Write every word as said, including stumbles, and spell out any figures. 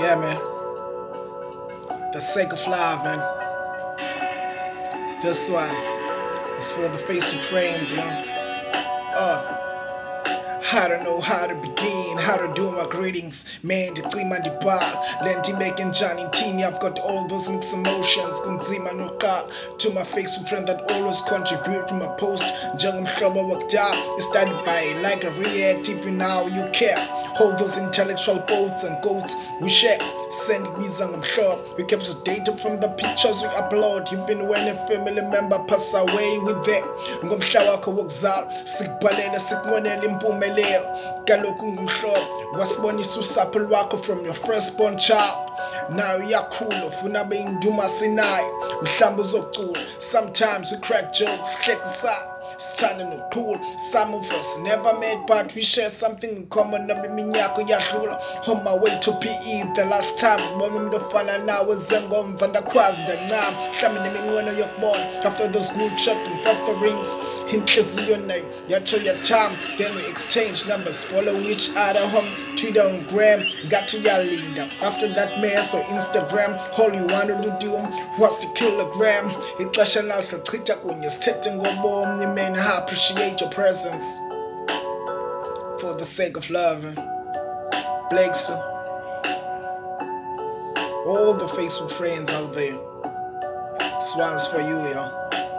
Yeah, man. The sake of love, man. This one is for the Facebook friends, you know. Uh, I don't know how to begin, how to do my greetings. Man, the klima the bar, Lendi making Johnny Teeny. I've got all those mixed emotions. Kunzima no car to my Facebook friend that always contribute to my post. Jungum Shaba worked out. It started by like a reactive, now you care. All those intellectual quotes and quotes we share. Send me some sure. We kept the data from the pictures we upload. Even when a family member pass away with them. Ngomhla wakho wokuzalwa sikubhalela sikunqwenela impumelelo. Kaloku ngumhlobo wasibonisa usapho lwakho from your firstborn child. Now uyakhula ufuna beyinduma sinayo mhlawumbe uzocula. Sometimes we crack jokes, hlekisa sithanda nokuqhula. Some of us never met but we share something in common. Nabe iminyaka iyadlula. On my way to P E the last time ngibona umuntu ofana nawe zengomva ndakwazi ndancama mhlawumbe neminqweno yokubona. After those group chat and fuck the rings inhliziyo nayo yatsho yathamba. Then we exchange numbers, following each other on Twitter and Gram. Ngathi uyalinda. After that mess on Instagram, all you wanted to do was to kilogram. Ixesha nalisachitha kunye sithethe ngobomi. Man, I appreciate your presence for the sake of love. Blakes, all the Facebook friends out there, this one's for you, yo.